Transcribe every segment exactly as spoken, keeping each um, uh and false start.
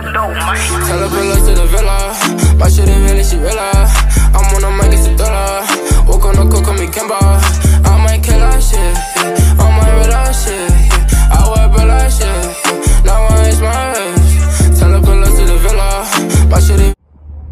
Tell her pull up to the villa. My shit ain't really, she realize I'm on a mic, it's a thriller. Walk on the cook, call me Kimba. I might kill her shit, yeah. I might read her shit, yeah. I wear bro like shit, yeah. Now I ain't my wrist. Tell her pull up to the villa. My shit ain't.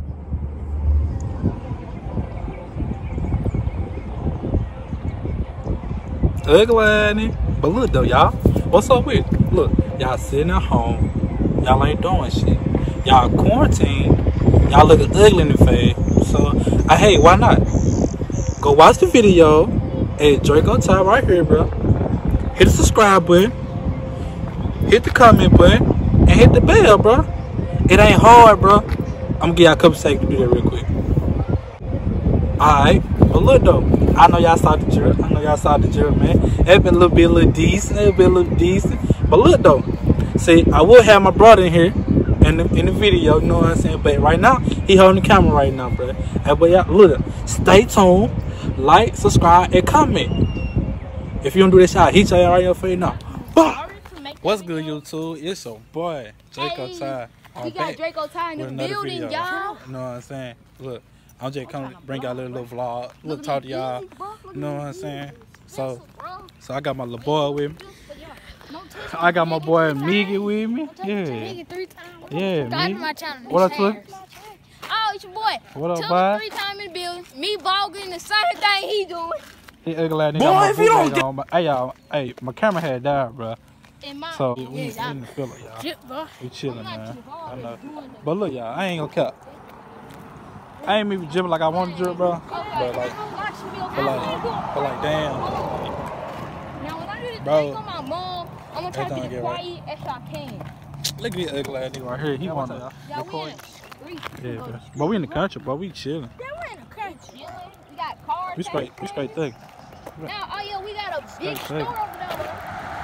Ugly, but look though, y'all. What's up with it? Look, y'all sitting at home. Y'all ain't doing shit. Y'all quarantined. Y'all looking ugly in the face. So, I hey, why not? Go watch the video at Draco Ty right here, bro. Hit the subscribe button. Hit the comment button. And hit the bell, bro. It ain't hard, bro. I'm gonna give y'all a couple seconds to do that real quick. Alright, but look though, I know y'all saw the drip. I know y'all saw the drip, man. It been a little bit, a little decent. It been a little decent. But look though, see, I will have my brother in here in the in the video. You know what I'm saying? But right now, he holding the camera right now, bro. Hey, but y'all, look, stay tuned, like, subscribe, and comment. If you don't do this, I'll hit y'all right in your face now. Bah! What's good, YouTube? It's your boy Draco hey, Ty. We got Draco Ty in the building, y'all. You know what I'm saying? Look. I'm just coming to bring y'all a little, little vlog. Look, talk to y'all. You know what I'm saying? So, so I got my little boy with me. I got my boy Miggy with me. Yeah. Yeah, Miggy. What up, Twig? Oh, it's your boy. What up, boy? Three times in the building. Me voguing the same thing he doing. He ugly ass nigga. Boy, if you don't get... on. Hey, y'all. Hey, my camera had died, bro. So, we, we in the filler, y'all. We chilling, man. I know. But look, y'all. I ain't gonna cap. I ain't even dribbling like I want to dribble, bro. But like, but like, but like, damn. Now when I do this bro, thing on my mom, I'm gonna try to be the quiet as I can. Look at this ugly ass nigga right here. He want to record. Yeah, bro. But we in the country, bro. We chilling. Yeah, we're in the country. We got cars. We straight, we straight thug. Now, oh yeah, we got a big store over there.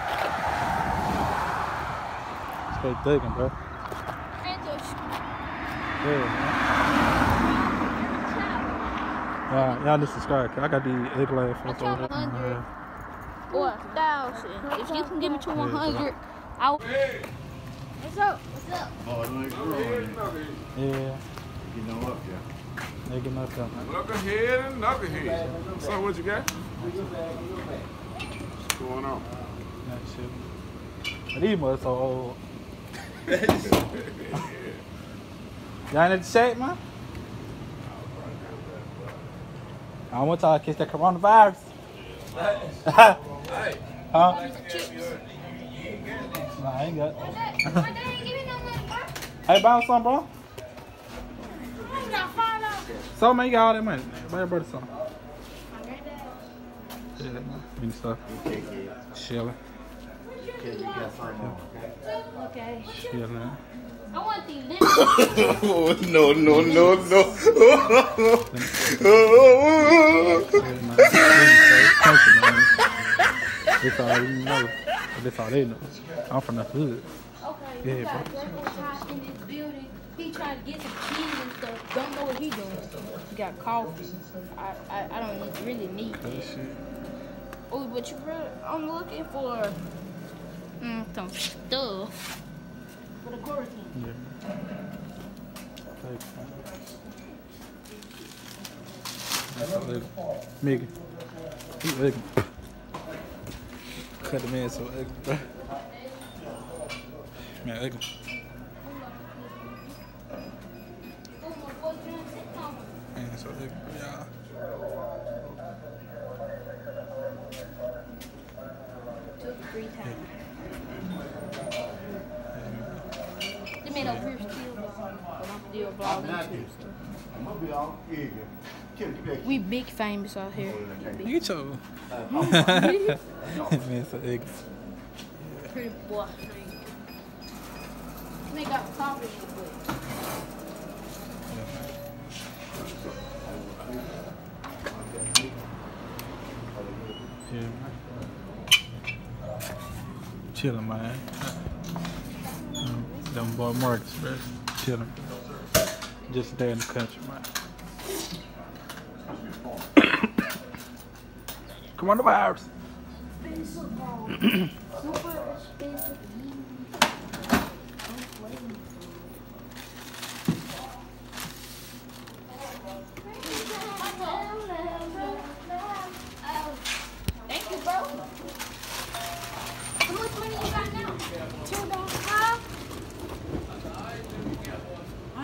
Straight thugging, bro. Yeah, man. Uh, y'all just subscribe. I got these ugly ass folks over here. Or a thousand. If you can give me to one hundred, I'll. Hey. What's up? What's up? Oh, it looks growing. Yeah. You know up, yeah. They getting up there. Knucklehead and knucklehead. So what you got? What's going on? Not shit. But these mother so old. Y'all in the shape, man? I want y'all to catch that coronavirus. Huh? Nah, I ain't got it. Hey, buy some, bro. So, man, you got all that money. Buy your brother some. Yeah, man. Give me stuff. Chilling. Okay. Chilling. I want these little. Oh, no, no, no, no. That's all you know. That's all they know. I'm from the hood. Okay. Yeah, bro. In this building, he trying to get some cheese and stuff. Don't know what he doing. He got coffee. I I, I don't really need that. Oh, but you really, I'm looking for mm, some stuff. For the quarantine. Yeah. That's all ugly. Miggy. He ugly. Cut the man so ugly, bro. Man, ugly. Man, so ugly, y'all. Two, three times. They made over here still, but I'm still vlogging too. I'm gonna be all eager. We big famous out here. You get your man, so ugly. Pretty boy. They got coffee in the book. Yeah. Chilling, man. Um, them boy Marcus, bro. Chilling. Just stay in the country, man. Come on, the virus.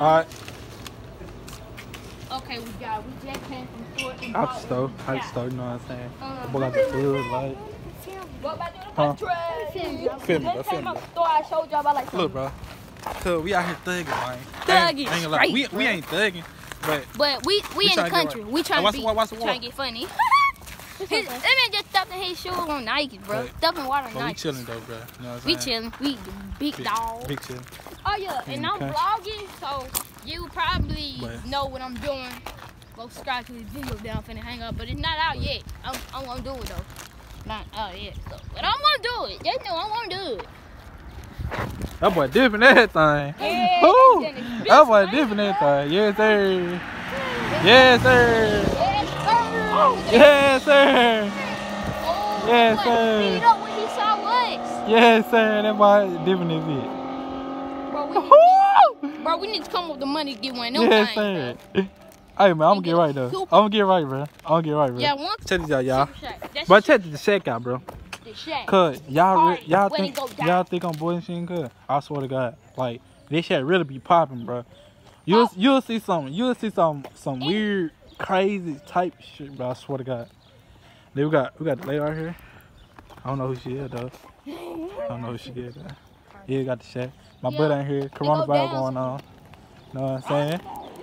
Alright. Okay, we got. We just came from store. and Out bought- the stove. Out the stove, you know what I'm saying? The boy got the food, like. What about doing Huh? the country? Film me, bro. Just Film came me, out bro. the store. I showed y'all about like. Look, bro. Cause we out here thugging, man. Thugging I ain't, I ain't gonna lie. straight, We, bro. we ain't thugging, but But we we, We in the tryna get country. right. We Oh, trying to watch be the wa- watch the trying water. to get funny. His, that man just stuffing his shoes on Nike, bro. Right. Stuffing water on but we Nike. chilling though, bro. You know what I'm We saying? chilling. We the big, Big, dog. big chilling. Oh yeah, in and the I'm country. vlogging, so you probably But- know what I'm doing. Go subscribe to this video down finna hang up, but it's not out But- yet. I'm, I'm gonna do it though. Not out yet, so. But I'm gonna do it. Just know I'm gonna do it. That boy dipping everything. Yeah, Woo! that's in the That boy bitch, dipping man. everything. Yes, sir. Yes, sir. Yes, sir. Yes, sir. Oh, Yes, boy, sir. Speed up when he saw us. Yes, sir. That boy dipping his bit. Bro, we need, Woo! bro, we need to come up with the money to get one of them Yes, things, sir. bro. Hey, man, I'm gonna get right though. I'm gonna get right, bro. I'm gonna get right, bro. Yeah, one Check this out, y'all. shack. That's But check the shack out, bro. the shack. Cause y'all, re- Party, y'all when think, it go down. y'all think I'm bullshitting, cause I swear to God, like this shit really be popping, bro. You'll, Oh. you'll see some, you'll see some, some weird, crazy type shit, bro. I swear to God. Then we got, we got the lady right here. I don't know who she is though. I don't know who she is. Though. Yeah, we got the shack. My Yeah. brother in here. go Coronavirus down going on. Know what I'm saying?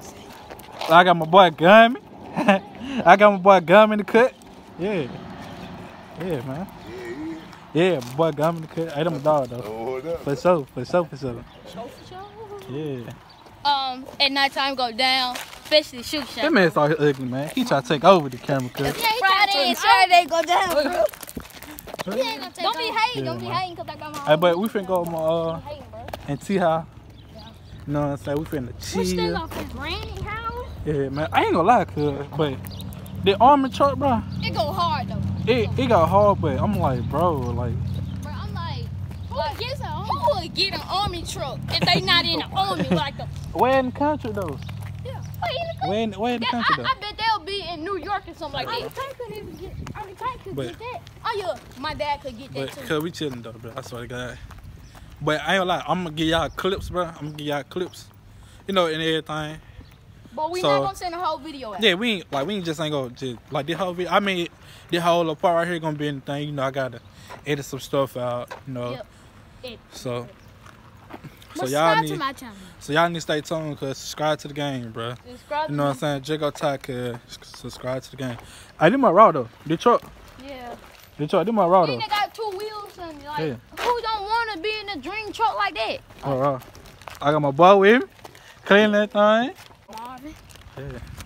I got my boy Gummy. I got my boy Gum in the cut. Yeah. Yeah, man. Yeah, my boy Gum in the cut. Hey, them a dog though. Hold up. For sure, for sure, for sure. Show for show. Yeah. Um, at nighttime go down, especially shoot shack. That man's all ugly, man. He try to take over the camera cut. Friday and Saturday go down, bro. Don't be hating, don't be Yeah, man. hating, cause I got my Hey, own. but we finna go uh, hating, bro. and see how. You know what I'm saying? We finna We still chill. off his granny house. Yeah, man. I ain't gonna lie, cuz, but the army truck, bro, It go hard though. it, it got hard, but I'm like, bro, like, Bro, I'm like, who like, gets a who would get an army truck if they not in the army like the where in the country though? yeah. Wait, in the Where in, where in the Yeah, country I, though? I bet they'll be in New York or something like that. Army Tank couldn't even get. Army Tank could But- get that. Oh yeah, my dad could get that But too. cause we chilling though, bro. I swear to God. But I ain't gonna lie, I'm gonna give y'all clips, bro. I'm gonna give y'all clips. You know, and everything. But we so- not gonna send a whole video out. Yeah, we ain't like we ain't just ain't gonna just like this whole video. I mean, this whole little part right here gonna be in the thing. You know, I gotta edit some stuff out. You know, Yep. It- so so But y'all subscribe need to my channel. so y'all need to stay tuned, cause subscribe to the game, bro. Subscribe You know what I'm to saying? Jago Talk, uh, subscribe to the game. I did my raw though. The truck, Yeah. the truck, did my raw though. Then they got two wheels and like, Yeah. who don't want to be in a dream truck like that? Oh, raw. I got my boy with me, clean that thing. Marvin. Yeah.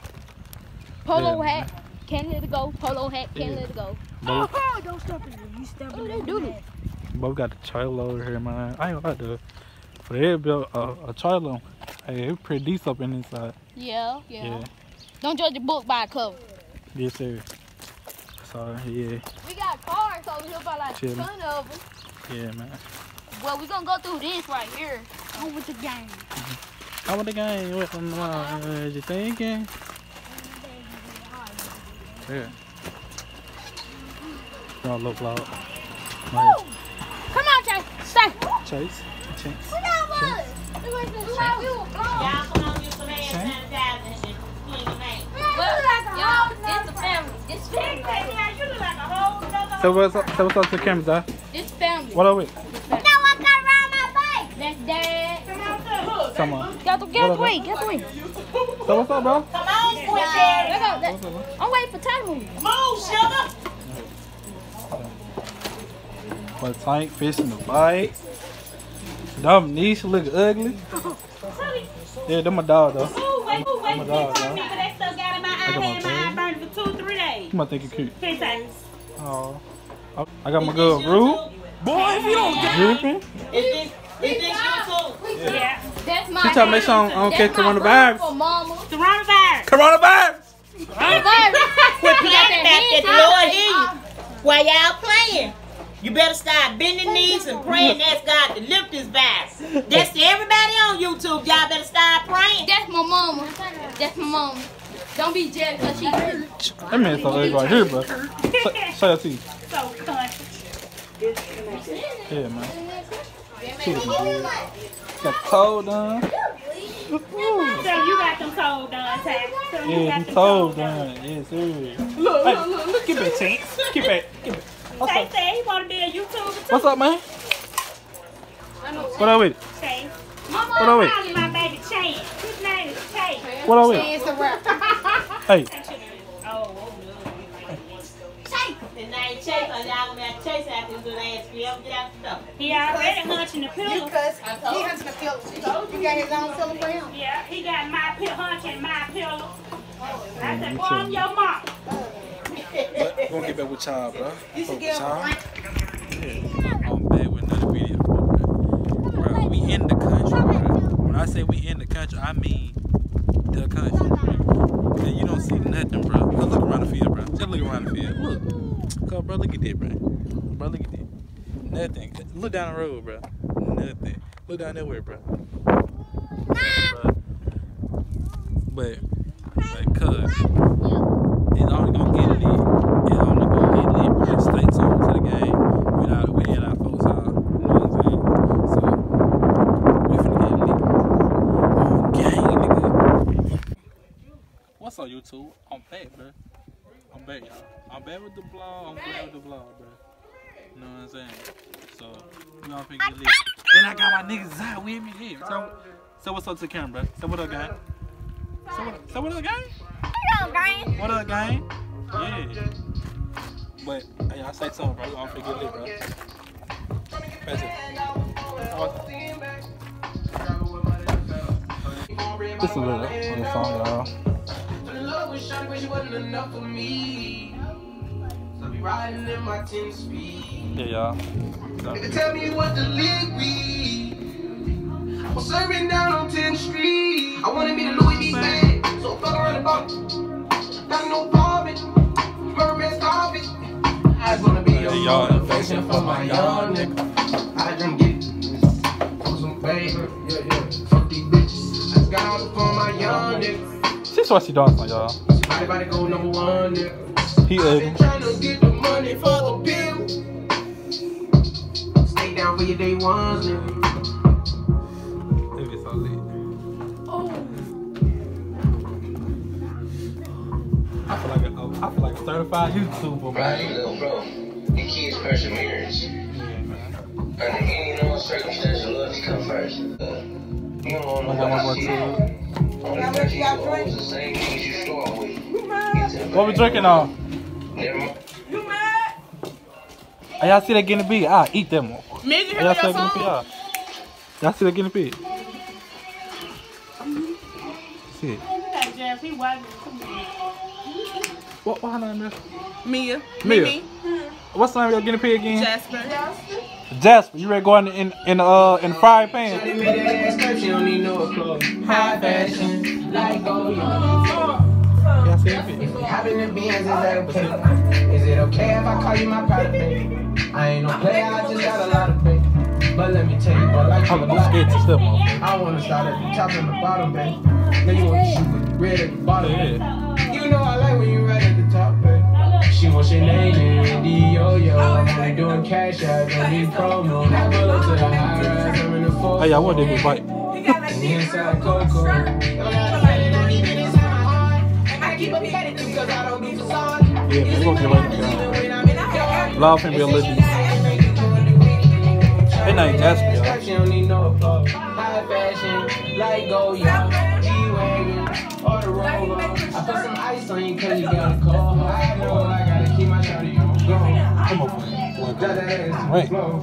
Polo Yeah, hat. Can't let it go. Polo hat. Can't Yeah. let it go. But, Oh, don't step in it. You step in it. Do it. but we got the trailer over here, man. I ain't gonna lie though. For they built a, a trailer, hey, it's pretty decent up in inside. Yeah, yeah, Yeah. Don't judge the book by a cover. Yes, sir. So, yeah. We got cars over here by like a Chillin'. ton of them. Yeah, man. Well, we gonna go through this right here. On with the game. How about the game? What uh, you thinking? Yeah. Don't look loud. Nice. Come on, Chase. Stay. Chase. Chase. What that was? It was the shot we were blowing. Y'all come on, use some hand sanitizer and shit. Clean your name. Y'all, this the family. This family. You look like a whole So what's up? So what's up to the camera, Dad? This family. What are we? No, I got around my face. That's dad. Come on. Get the What get up, away. Get away. So what's up, bro? Come on, Squishy. Let go. Let- What's up, bro? I'm waiting for time to move. Move, sugar. But tank fish in the bite. Dumb niche look ugly. Yeah, them my dog though. Move, wait, move, wait. I'm a dog, This dog. me, but that stuff got in my eye. got my Had my eye thing. burned for two, three days. You might think you cute. Ten seconds. Oh. I got my girl Rue. Boy, if you don't get Dripping. Is this, is this YouTube? Yeah. That's my. She trying to make sure I don't, I don't catch That's my coronavirus. for mama. Coronavirus. Coronavirus! Quit playing about that, the Lord hear you. While y'all playing, you better start bending knees and praying ask God to lift this virus. That's to everybody on YouTube. Y'all better start praying. That's my mama. That's my mama. Don't be jealous because she hurt. That man's so ugly right here, bro. Say say your teeth. So country. Yeah, man. Got cold on. you got them toes done, Tay. So you Yeah, got them them toes done. Yes, sir. Look, look, look, look. Give it a chance. Give it, give it. Tay said he want to be a YouTuber too. What's up, man? What up with it? Tay. What up with it? Calling my baby Chance. His name is Tay. What up with it? It's a rap. Hey. Oh, oh, no. Chase. His name Chase. So y'all gonna have to chase after his little ass. Get out the stuff. He already hunching the pillow. You cuss. He hunting the pillow. You got his own pillow for him. Yeah, he got my pillow, hunching my pillow. I said, boy, I'm your mom. We're gonna get back with y'all, bro. You should give him a blank. I'm back with another video, bro. Bro, we in the country, bro. When I say we in the country, I mean the country, bro. And you don't see nothing, bro. Just look around the field, bro. Just look around the field. Look. Come, bro, look at that, bro. Bro, look at that. Nothing. Look down the road, bro. Nothing. Look down that way, bro. Bro. But, but, cuz, it's only gonna get lit. It's only gonna get lit, bro. Stay tuned to the game. Without, we in our folks' house. You know what I'm saying? So, we finna get lit. Oh, gang, nigga. What's up, YouTube? I'm back, bro. I'm back, y'all. I'm back with the vlog. I'm back with the vlog, bro. You know what I'm saying? So, we gonna finna get lit. And I got my niggas out with me here. So, so what's up to the camera, bro? So what up, gang? So what, so what up, gang? What up, gang? Yeah. But, hey, I say something, bro. I'm finna get lit, bro. That's it. Just a little, little song, y'all. Love with Shawty, but she wasn't enough for me. So be riding in my ten speed. Yeah, y'all. Nigga, tell me what the league be. I was serving down on tenth Street. I wanted me to Louis V bag, so I fuck around the bump. Got no problem. Merman's coffee. I just wanna be your motivation for my young nigga. I just get it. For some paper. Yeah, yeah. Fuck these bitches. I just got all the for my young nigga. This is what she does, y'all. Everybody go number one, nigga. He ugly. I've been trying to get the money for the bill. Stay down for your day ones, nigga. It be so lit. Oh. I feel like a, I feel like a certified YouTuber, Right, man. little bro. The key is perseverance. Under any and all circumstances, loyalty come first. Uh, you don't want I to got my know boy what too. Only person you hold the same things you strong with. What we drinking on? Never mind. Hey, y'all see that guinea pig? I'll eat them. Hey, Midget, hear y'all see your that guinea pig? song? Y'all see that guinea pig? See it. That Jeff, he wasn't. What, what her name is? Mia. Mia. Mimi. What's the name of your guinea pig again? Jasper. Jasper. You ready to go in in in uh in the frying pan? Shawty made that ass curve, she don't need no clothes. High fashion, like gold. Y'all see that pig? Having the beans, is that okay? Is it okay if I call you my private baby? I ain't no player, I just got a lot of faith. But let me tell you, boy, like you I'm a I'm lot. scared to step on. I wanna start at the top and the bottom, baby. Then you wanna shoot with the red at the bottom. Yeah. You know I like when you right at the top, baby. She wants your name in D O yo. I'm only doing cash out, don't need promo. I pull up to the high rise, I'm in the four. Hey, y'all want that big bite? And the inside Coco. I keep up headed because I don't do facade. Yeah, we're gonna get right now. Love finna be a legend. That name Jasper, y'all. She don't need no applause. High fashion, like Goya, G-Wagon, or the Rover. I put some ice on you cause you got a cold. I know I gotta keep my shawty on go. Come on, Got that ass right. flow.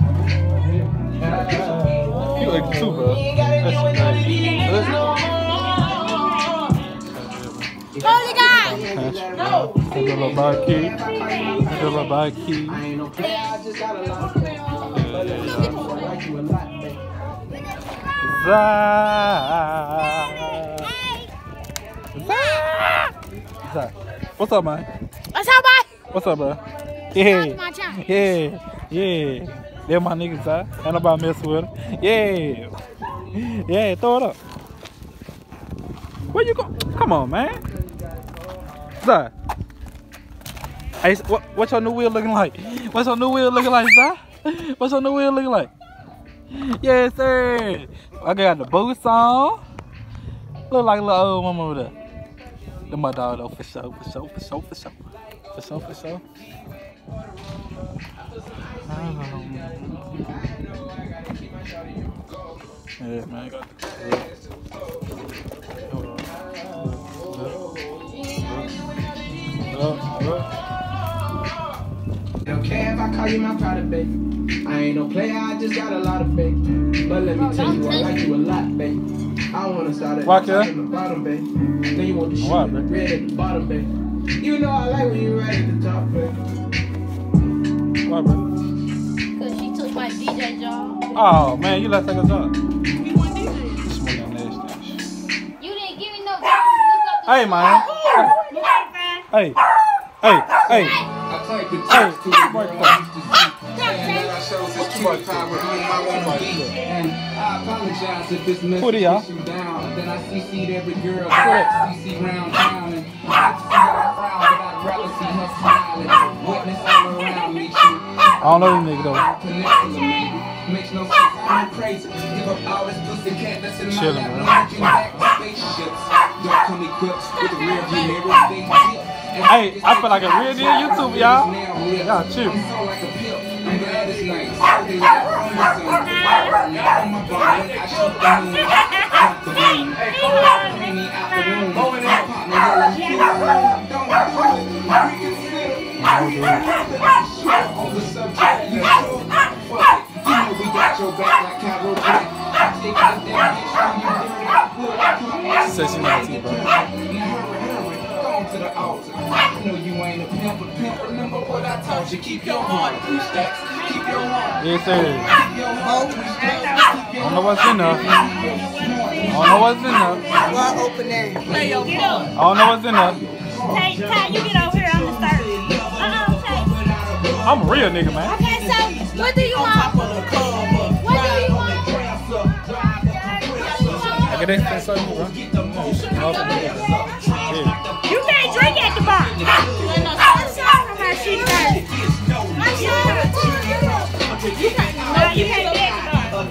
You like too, bro. You ain't gotta deal with none of these That's no Holy God! No. a little bar key. A little bar key. I ain't no player, I just got a lot of faith. But let me tell you, I like you a lot, baby. Zah. Zah. What's up, man? What's up, boy? What's up, bro? Yeah. My channel. Yeah. Yeah. They're my niggas, huh? Ain't nobody mess with them. Yeah. Yeah, throw it up. Where you go? Come on, man. Zah. Hey, what, what's your new wheel looking like? What's your new wheel looking like, Zah? What's your new wheel looking like? Yes, sir. I got the boots on. Look like a little old mama over there. The my dog though, for sure, for sure, for sure, for sure. For sure, for sure. Yeah, man, I got the Don't care if I call you my private babe. I ain't no player, I just got a lot of bait. But let me tell you, I like you a lot, babe. I wanna start at the top and the bottom, babe. Then you want the shit in the red at the bottom, babe. You know I like when you right at the top, babe. Why, bro? Cause she took my D J job. Oh man, you let her take a job. You didn't give me no time to look up the Hey man. Hey, hey, hey. I take the tips to the girl I used to see. And then I shows this cute time with me and my one be. And I apologize if this message gets you down. Then I C C'd every girl that C C round town. And I like to see her frown, but I'd rather see her smiling. Witness all around me, shoot. I don't know this nigga though. Makes no sense, I'm crazy. Give up all this pussy cat that's in my Chillin', lap. man. Launching back to spaceships. Don't come equipped with a rear view mirror. They dip. Hey, I feel like a real deal YouTube, y'all. Y'all chill. I'm so like a pimp. I'm glad it's nice. So they like on the sun. Not on my body. I shoot the moon. Drop the beam. Bring me out the room. My partner yelling, kill. Don't do it. Reconsider. On the subject, you sure? Fuck it. You know we got your back like Cairo Jack. I take out that bitch from you dirty. She said she not tea, bro. Now hurry, hurry. Go to the altar. I know you ain't a pimp, but pimp, remember what I taught you. Keep your heart, three stacks. Keep your heart. Yes, sir. Keep your heart, three stacks. I don't know what's in there. I don't know what's in there. Well, open there. Play your I phone. don't know what's in there. Tay, Tay, you get over here. I'm gonna start. Uh-uh, Tay. I'm a real nigga, man. Okay, so what do you want? What do you want? I get that so bro. You can't drink at the bar. No, no, my shit first. No, you can't drink at the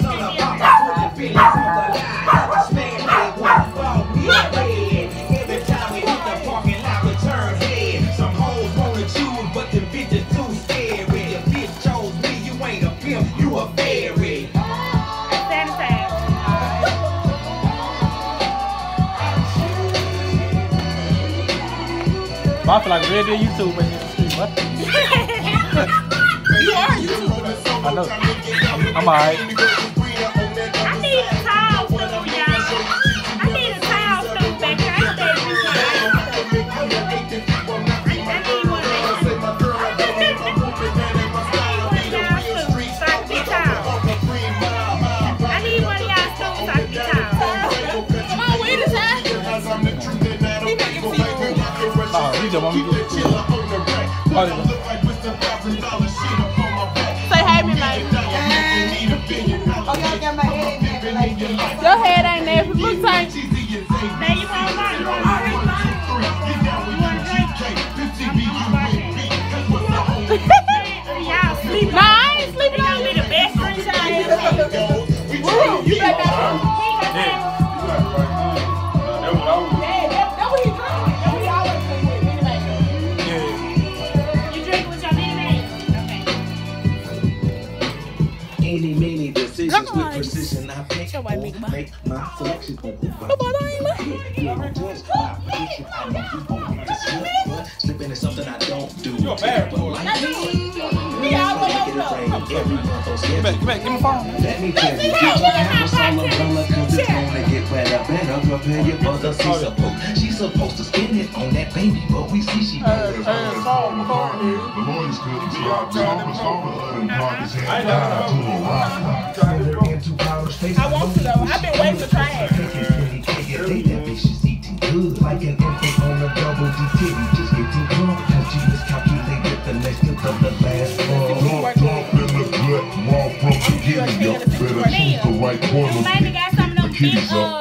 I feel like real deal YouTube in the street. What? You are YouTube. I know. I'm, I'm alright. I need a towel stool, y'all. I need a towel stool back here. I stay with my I need one of those. I need one of y'all stools so I can be towel. Come on, wait a second. Oh, you just want me to get it. Oh, Say hey, me, baby. Oh, y'all got my head in there like this. Your head ain't there. Look, Tank. Now you want one? You want a drink? You want a drink? Y'all sleep. Nah, I ain't sleeping It's on gonna be the best drink I ever had. Woo, you back out. yeah. Any, many decisions with precision. I pick or make my selection of the slipping is something I don't do. You're a bad boy. Get back, get back, give me a phone. Let me tell you, get your house on the color, cause it's gonna get better, better. Prepare your mother, she's supposed, she's supposed to spin it on that baby, but we see she better. The lawyers couldn't see our job was over and Parker's hand tied to a rock. I want to though. I've been waiting to try it. That bitch is eating good, like an infant on a double D titty, just getting drunk, cause she was calculated the next to the last one. Drunk, drunk in the gut, raw from the beginning, yo. Better choose the right corner. Maybe got some of them big, Kitties uh, up.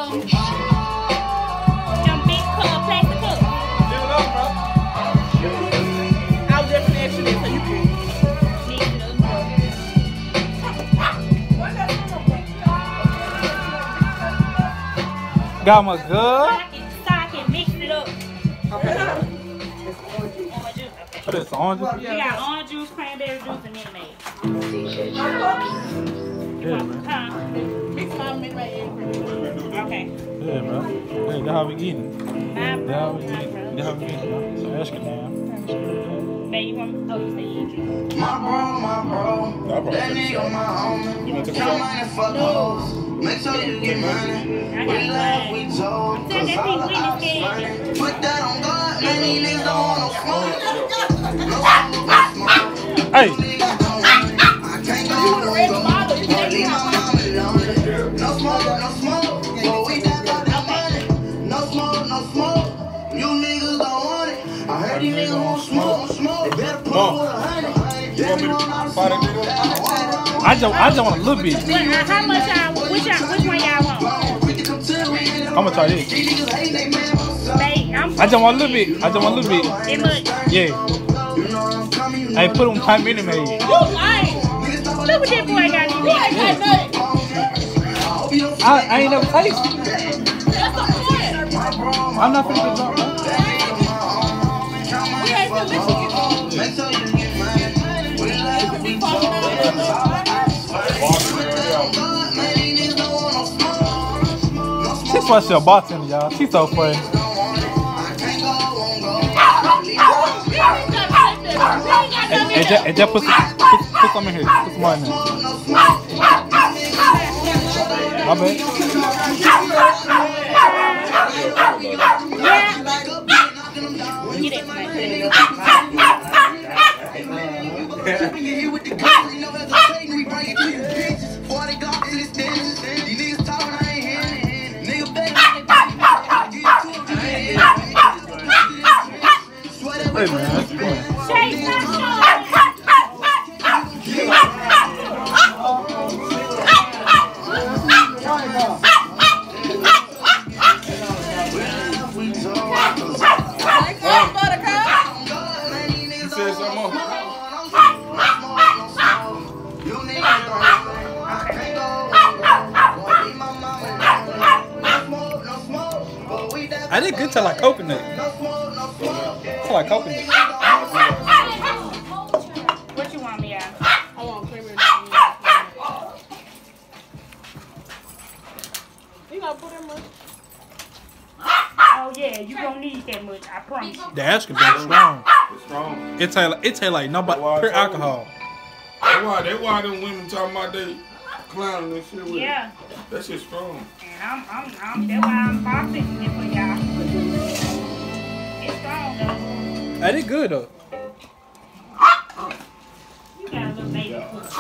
them big cup, plastic cups. I'll definitely ask you this so you can. got my good. So I can, so I can mix it up. Okay. Orange juice. Okay. What is this, orange juice? We got orange juice, cranberry juice, and Minute Maid. Yeah, man. Huh? Mix my Minute Maid. Okay. Yeah, man. Yeah, that's how we eating. My That's how bro, we my eating. bro. That's how we eating, man. So ask it, man. Babe, you want? Oh, you say you drink. My bro, my bro, that nigga my homie. Count money, fuck hoes. Make sure you get money. We love, we told. Cause all of us funny. Put that on God, man, these niggas don't want no smoke. No smoke, no smoke. Hey. Niggas don't want it. I can't go, don't go. Leave my mama alone. No smoke, no smoke. But we got all that money. No smoke, no smoke. You niggas don't want it. I heard these niggas want smoke, smoke. They better put up with a hundred. You want me to fight a nigga? I just, I just want a little bit. What, uh, how much y'all? Which y'all? Which one y'all want? I'm gonna try this. Babe, I'm. I just want a little bit. I just want a little bit. It much. Yeah. Hey, put on my Minute Maid. You lying? Look what that boy got in there. I, I ain't never tasted it. That's the point. I'm not finna get drunk. We ain't from Michigan. Make sure you get money. We love, we told. Cause all of us funny. She's supposed to be a bartender, y'all. She's so funny. And, and, just, and just put some, put, put some in here. Put some in here. My bad. Hey man, that's fun. You said something more? I did good till like coconut. Till like coconut. What you want me at? I want cranberry. You gonna put in much? Oh yeah, you gonna need that much. I promise you. The ash can be strong. It's strong. It taste like it taste like nobody Why I pure told alcohol. That's why, that's why them women talking about they clowning and shit with Yeah. it. That shit strong. And I'm, I'm, I'm. That's why I'm boxing it for y'all. It's strong though. I did good though. You got a little baby pussy.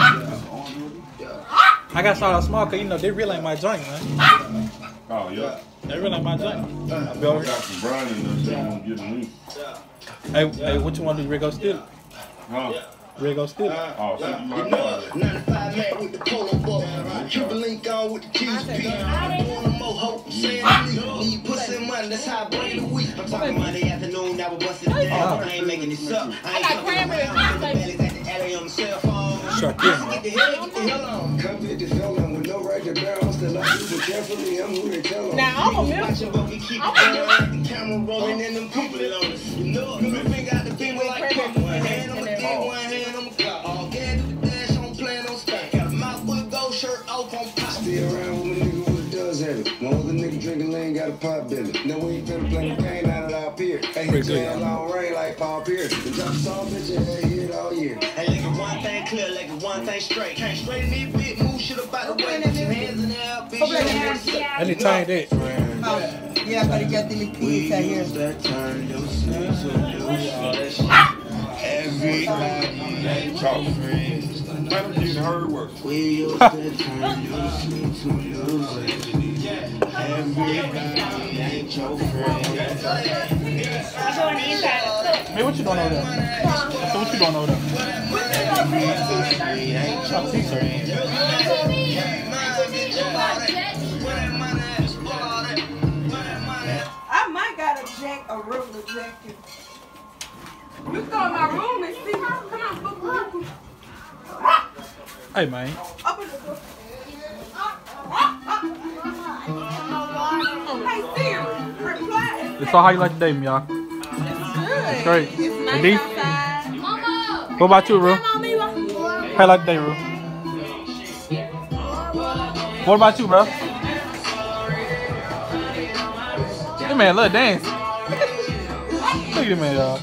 I got started small because you know they really ain't my joint, man. Oh, yeah. They really ain't my joint. I I be over here. got some brownie in there, so I'm gonna get them in. Hey, hey, what you want to do? Rigo still? Huh? Rigo still? Oh, shit, you might know that. ninety-five Mac with the polo ball. Cuban link on with the keys. Want more hope, saying I need. Need pussy and money, that's how I bring the week. I'm talking Monday afternoon, now we're busting it down. I ain't making this up. I ain't talking about bellies at the alley on the cell phone. Sure, Get the hell, get the hell on. Come hit the felon with no right to bear. I'm still like you, but carefully, I'm who they tell 'em. Now I'm a milk. Watch your book and keep it going. The camera rolling and them people on us. You know, the finger out the finger like pump. One hand on the dick, one hand on the clock. All gas to the dash, I'm playing on stack. Got a mouth full of gold, shirt off on pop. Stay around with a nigga with a does have it. One other nigga drinking lean got a pot belly. Now we ain't finna play the game out of our pier. Hey, hit your ass long rain like Paul Pierce. The drop song, bitch, your head hit all year. Hey, like it one thing clear, like it one thing straight. Can't straight in these big move shit about the way. Put your hands in the air, bitch. I need to change that. Yeah, but you got the kids out here. That turn your sense of everybody ain't your friends. Man, I'm getting hurt worse. We use that turn your sense to lose it. Everybody ain't your friends. You go on the inside of the cook. Man, what you doing over there? So what you doing over there? Everybody ain't your friends. I might got a jack, a regular jacket. You go in my room and see. Come on, book, book, book. Hey man. Open the door. Hey Siri, reply. So how you like the day, y'all? It's good. It's great. It's nice Indeed. outside. Mama. What about you, Ru? How you like the day, Ru? What about you, bro? This man love dance. Look at this man, y'all.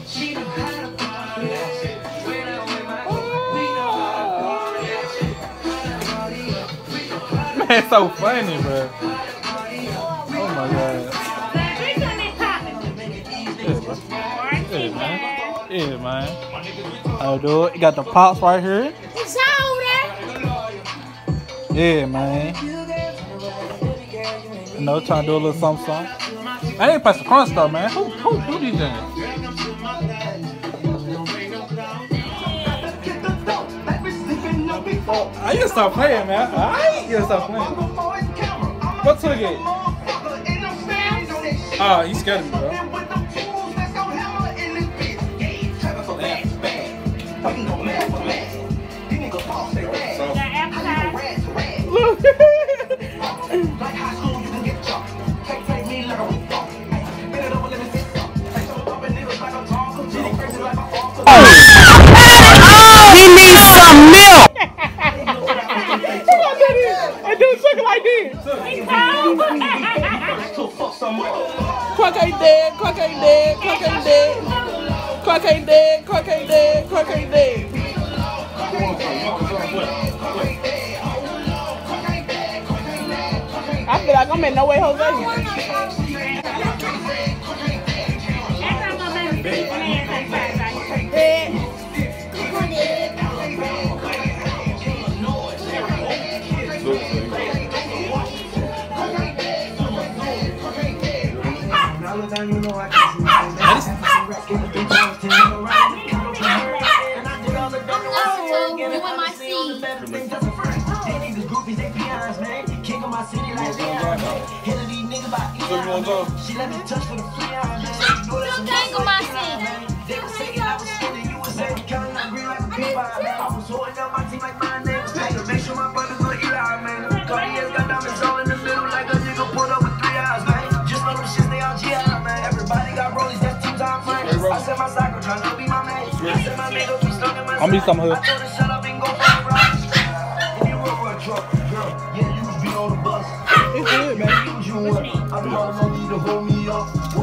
Man, so funny, bro. Oh my god. Yeah, man. Yeah, man. I'll do it. You got the pops right here. It's over Yeah, man. You know, trying to do a little something, something. I ain't press the crunch though, man. Who, who, who these doing? I you stop playing, man. Alright, you stop playing. What's the game? Ah, he's scared of me, bro. Look. He needs some milk. I do something like this. Quack ain't dead, Quack ain't dead, Quack ain't dead. Quack ain't dead, Quack ain't dead, Quack ain't dead. I feel like I'm in No Way Jose. She let me touch for the free eye, man. Don't tangle my seat. They were saying I was in the U S A, counting up green like a pea pie, man. I was holding up my team like my name was Taylor. Make sure my brothers look Eli, man. Cartier's got diamonds all in the middle like a nigga pulled up with three eyes, man. Just know them shits, they all G I, man. Everybody got rollies, that's two time frames. I said my cycle trying to be my man. I said my nigga be stuck in my I'll meet some here. I told her shut up and go for a ride. In your road truck, girl, yeah, you be on the bus. It's good, man. You want, I'm gonna need to hold me up.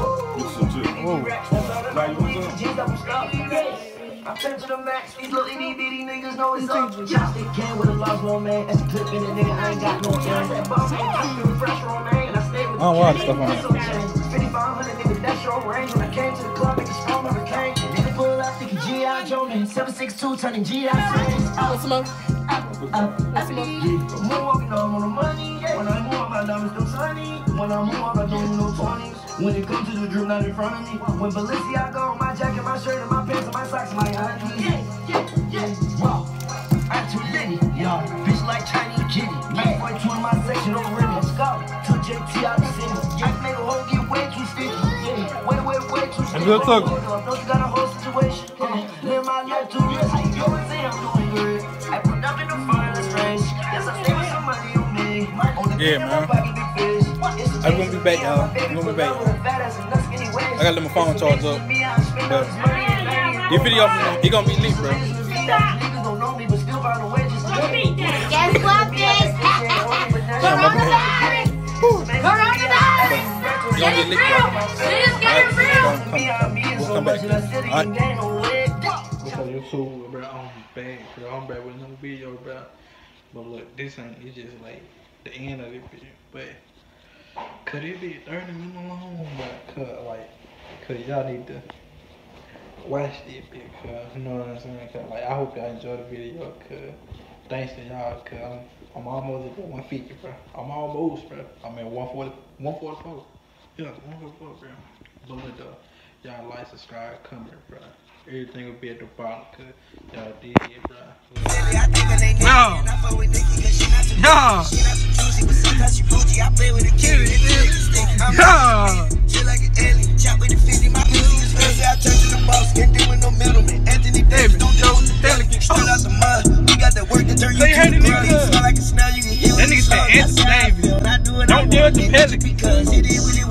I turn to the max, these little itty bitty niggas know it's up. Chopstick can with a lost one man, that's a clip in it, nigga. I ain't got no gun. That boss ain't I feel fresh on man, and I stay with I don't want stuff on it. fifty-five hundred nigga, that's your range. When I came to the club, niggas sprung on the cane. Nigga pull up, thinking G I Joe, man. seven six two turning G I What's the most? Moonwalking on the money. When I move, my diamonds don't sunny. When I move, I don't need no twenties. When it comes to the drip, not in front of me. When Balenciaga on my jacket, my shirt, and my pants, and my socks, my honey. Yeah, yeah, yeah. Wow, I'm too litty, y'all. Bitch like Chinese kitty. nine point two in my section, don't rim. Let's go. Took J T out the city. I made a whole get way too sticky. Yeah, way, way, way too sticky. Good talk. Don't you got a whole situation? Live my life too real. I you always say I'm doing good. I put up in the front of the range. Yes, I stay with some money on me. Yeah, man. I'm gonna be back, y'all. I'm gonna be back. I gotta let my phone charge up. But this video, he gonna be lit, bro. Guess what, bitch? Coronavirus! Coronavirus! Get it real! Niggas get it real! We'll come back. Alright. What's up, YouTube, bro? I'm back, bro. I'm back with another video, bro. But look, this ain't, it's just like the end of this video. But could it be thirty minutes long? But cause like, cause y'all need to watch this because you know what I'm saying. Cause like, I hope y'all enjoy the video. Cause thanks to y'all. Cause I'm, I'm almost at one fifty, bro. I'm almost, bro. I'm at one forty, one forty-four. Yeah, one forty-four, bro. But look, though, y'all like, subscribe, comment, bro. Everything will be at the bottom. Cause y'all did it, bro. Yo. Yo. That nigga said Anthony Davis. Don't deal with the Pelican.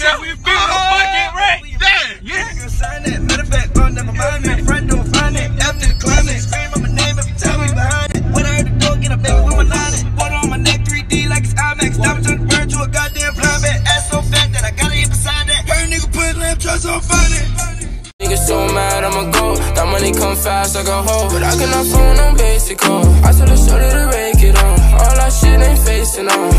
said we feel the fucking right. Yeah. Sign that. Matter of fact, oh, never mind me. Front door, find it. After the climax, scream on my name every time we behind it. When I heard the door, get a baby with my line. Water on my neck, three D like it's IMAX. Diamonds on the bird to a goddamn fly back. Ass so fat that I gotta hit beside that. Her nigga put lamp trucks on fire. Niggas so mad, I'ma go. That money come fast, I go hold. But I cannot phone on basic call. I tell the shorty to rake it on. All that shit ain't facing on.